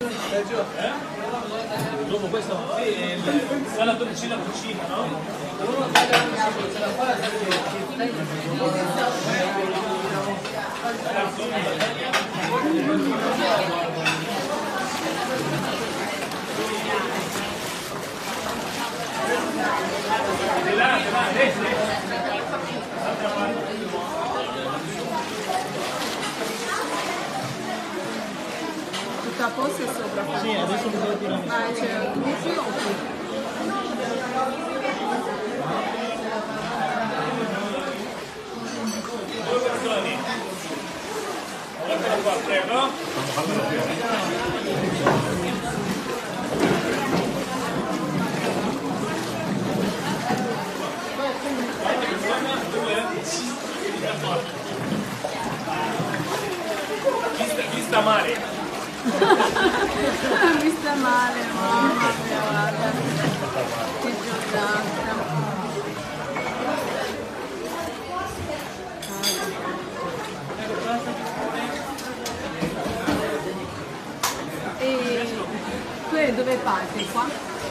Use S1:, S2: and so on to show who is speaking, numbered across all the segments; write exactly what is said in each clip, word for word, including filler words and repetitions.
S1: Eh? Dopo questo sì, il salato vicino alla cucina, no? Di là, di là, destra.
S2: Tutto a posto e sopra.
S1: Sì, adesso mi devo tirare.
S2: Ah, c'è un di più o più?
S1: Due persone. Guardala qua, prego. Vista, vista male.
S2: Mi sta male, mamma mia, guarda. Che giornata. E tu dove parti? Qua?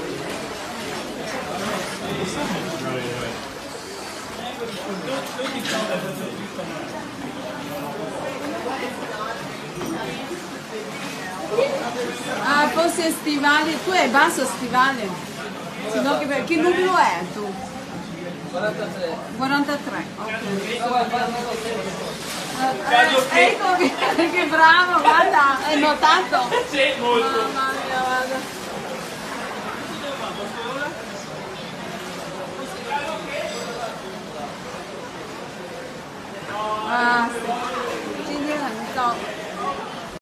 S2: Ah, forse stivali, tu hai basso stivale? Se no che, che numero è tu?
S3: quarantatré.
S2: quarantatré, ok.
S1: Caso che-
S2: Eh, ecco che, che bravo, guarda, hai notato?
S1: Sì, molto.
S2: Mamma mia, guarda. Ah, sì. Quindi non so.